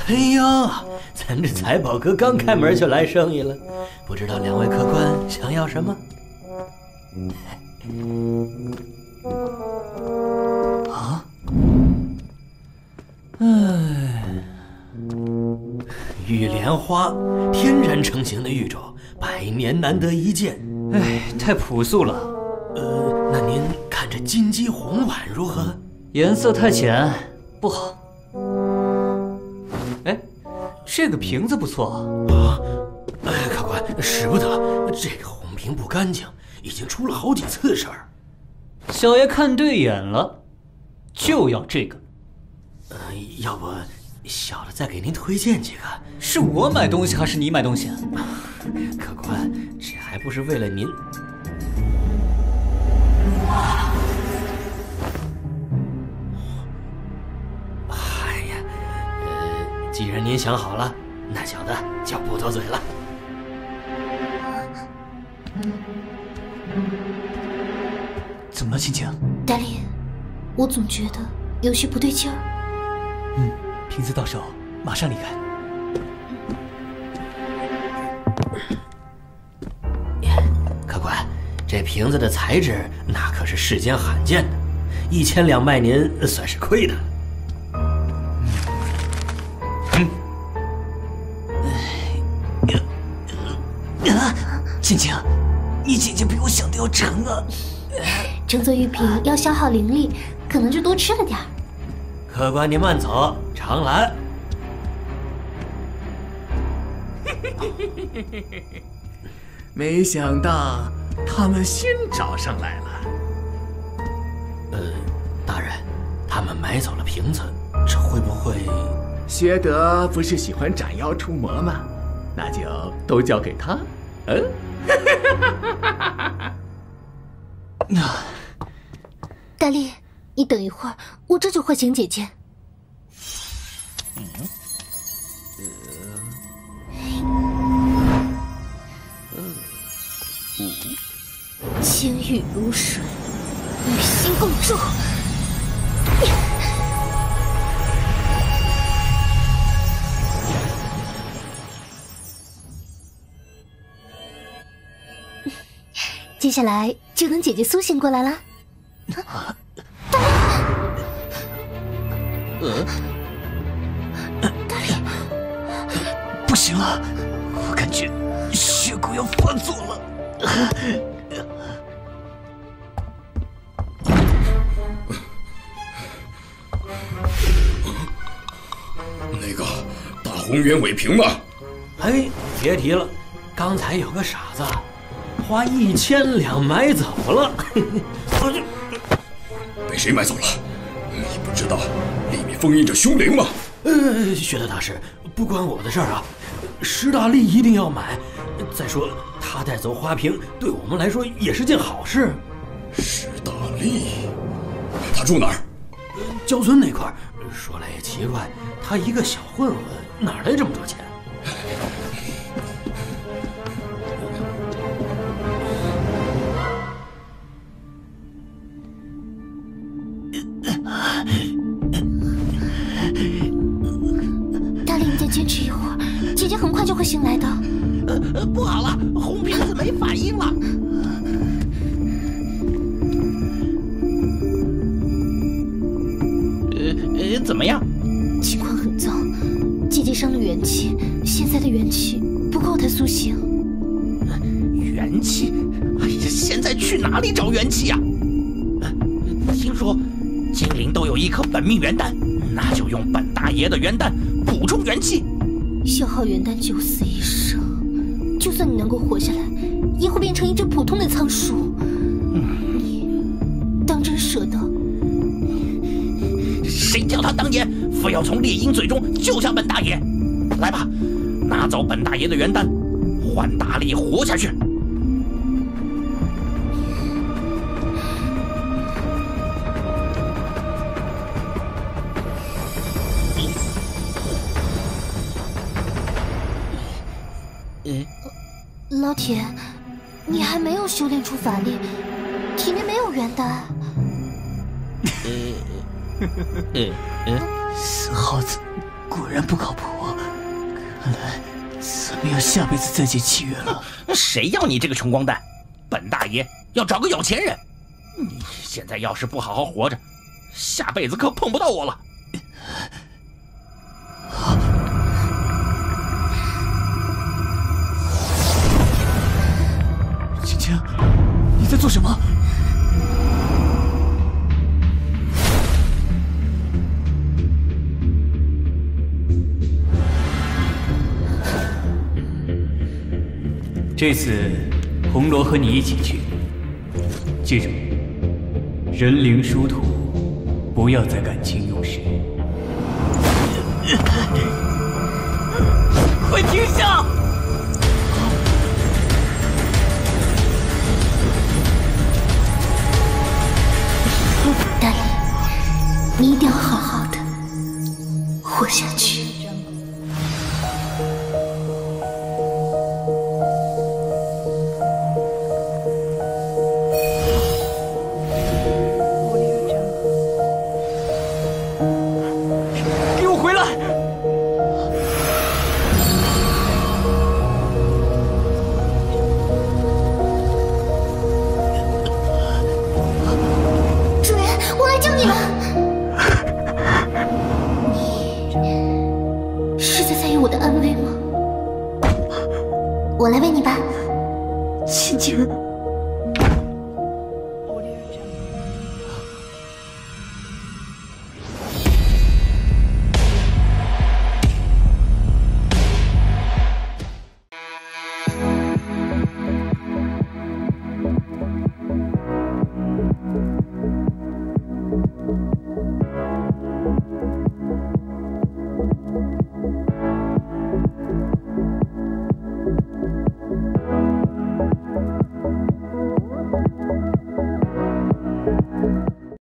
哎呀，咱这财宝阁刚开门就来生意了，不知道两位客官想要什么？啊？玉莲花，天然成型的玉种，100年难得一见。 哎，太朴素了。 那您看这金鸡红碗如何？ 颜色太浅，不好。哎，这个瓶子不错啊！哎，客官，使不得，这个红瓶不干净，已经出了好几次事儿。 小爷看对眼了，就要这个。 要不小的再给您推荐几个？ 是我买东西还是你买东西？ 客官，这还不是为了您。哎呀，既然您想好了，那小的就不多嘴了。 怎么了，青青？ 大林，我总觉得有些不对劲儿。 瓶子到手，马上离开。 客官，这瓶子的材质那可是世间罕见的，1000两卖您算是亏的。 青青，你姐姐比我想的要沉啊！ 整座玉瓶要消耗灵力，可能就多吃了点儿。 客官您慢走，常来。 没想到他们先找上来了。 大人，他们买走了瓶子，这会不会？ 薛德不是喜欢斩妖除魔吗？那就都交给他。 大力，你等一会儿，我这就会请姐姐。千玉如水，与心共筑。接下来就等姐姐苏醒过来了。大力， 不行了，我感觉血鬼要发作了。 那个大红鸢尾瓶呢？ 哎，别提了，刚才有个傻子花1000两买走了。 被谁买走了？你不知道里面封印着凶灵吗？ 薛德大师，不关我的事儿啊。石大力一定要买。再说他带走花瓶，对我们来说也是件好事。 石大力，他住哪儿？ 焦村那块儿。说来也奇怪，他一个小混混，哪来这么多钱？ 大力，你再坚持一会儿，姐姐很快就会醒来的。 不好了，红瓶子没反应了。怎么样？ 情况很糟，姐姐伤了元气，现在的元气不够她苏醒。 元气？哎呀，现在去哪里找元气呀？听说精灵都有一颗本命元丹，那就用本大爷的元丹补充元气。 消耗元丹九死一生，就算你能够活下来，也会变成一只普通的仓鼠。你当真舍得？ 谁叫他当年非要从猎鹰嘴中救下本大爷？来吧，拿走本大爷的元丹，换大力活下去。 老铁，你还没有修炼出法力，体内没有元丹。 死耗子果然不靠谱。 看来咱们要下辈子再结契约了。 谁要你这个穷光蛋？本大爷要找个有钱人。你现在要是不好好活着，下辈子可碰不到我了。 青青，你在做什么？ 这次红罗和你一起去，记住，人灵殊途，不要再感情用事。 快停下！ 大力，你一定要好好的活下去。 给我回来！ 主人，我来救你了。你是在于我的安危吗？我来喂你吧。 青青。